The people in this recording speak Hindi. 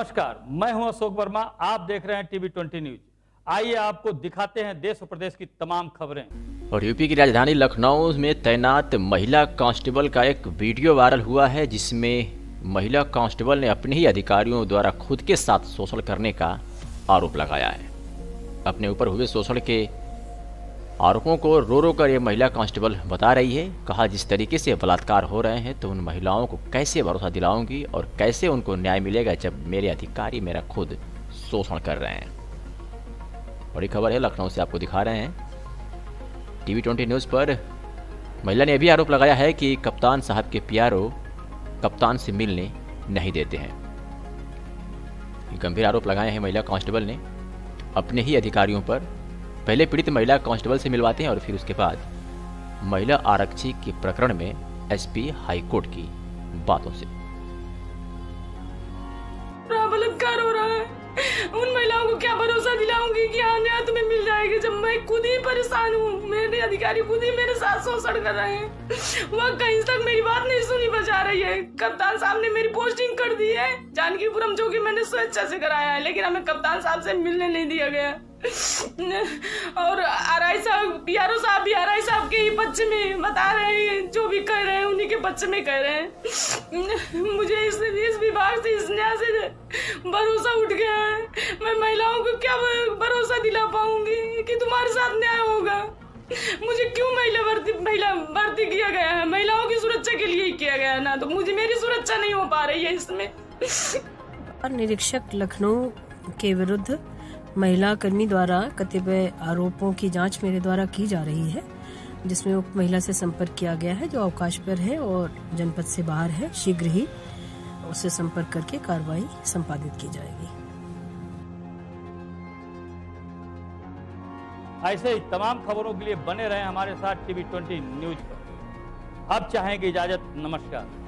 नमस्कार, मैं हूं अशोक वर्मा। आप देख रहे हैं टीवी 20 न्यूज। आइए आपको दिखाते हैं देश और प्रदेश की तमाम खबरें। और यूपी की राजधानी लखनऊ में तैनात महिला कांस्टेबल का एक वीडियो वायरल हुआ है, जिसमें महिला कांस्टेबल ने अपने ही अधिकारियों द्वारा खुद के साथ शोषण करने का आरोप लगाया है। अपने ऊपर हुए शोषण के आरोपों को रो रो कर ये महिला कांस्टेबल बता रही है। कहा, जिस तरीके से बलात्कार हो रहे हैं तो उन महिलाओं को कैसे भरोसा दिलाऊंगी और कैसे उनको न्याय मिलेगा जब मेरे अधिकारी मेरा खुद शोषण कर रहे हैं। बड़ी खबर है, लखनऊ से आपको दिखा रहे हैं टीवी 20 न्यूज़ पर। महिला ने भी आरोप लगाया है कि कप्तान साहब के PRO कप्तान से मिलने नहीं देते हैं। गंभीर आरोप लगाए हैं महिला कांस्टेबल ने अपने ही अधिकारियों पर। पहले पीड़ित महिला कांस्टेबल से मिलवाते हैं और फिर उसके बाद महिला आरक्षी के प्रकरण में SP हाईकोर्ट की बातों से। बलात्कार हो रहा है, उन महिलाओं को क्या भरोसा दिलाऊंगी कि हाँ न्याय तुम्हें मिल जाएगा जब मैं खुद ही परेशान हूँ। मेरे अधिकारी खुद ही मेरे साथ शोषण कर रहे हैं। वह कहीं तक मेरी बात नहीं सुनी बचा रही है। कप्तान साहब ने मेरी पोस्टिंग कर दी है जानकीपुरम, जो कि मैंने स्वेच्छा से कराया है, लेकिन हमें कप्तान साहब से मिलने नहीं दिया गया। और RI साहब, PRO साहब भी RI साहब के ही पक्ष में बता रहे हैं, जो भी कह रहे हैं उन्हीं के पक्ष में कह रहे हैं। मुझे इस विभाग से, इस न्याय से भरोसा उठ गया है। मैं महिलाओं को क्या भरोसा दिला पाऊंगी कि तुम्हारे साथ न्याय होगा। मुझे क्यों महिला भर्ती किया गया है? महिलाओं की सुरक्षा के लिए ही किया गया है ना, तो मुझे मेरी सुरक्षा नहीं हो पा रही है इसमें। निरीक्षक लखनऊ के विरुद्ध महिला कर्मी द्वारा कतिपय आरोपों की जांच मेरे द्वारा की जा रही है, जिसमें उक्त महिला से संपर्क किया गया है जो अवकाश पर है और जनपद से बाहर है। शीघ्र ही उससे संपर्क करके कार्रवाई संपादित की जाएगी। ऐसे ही तमाम खबरों के लिए बने रहें हमारे साथ टीवी 20 न्यूज पर। अब चाहेंगे इजाजत, नमस्कार।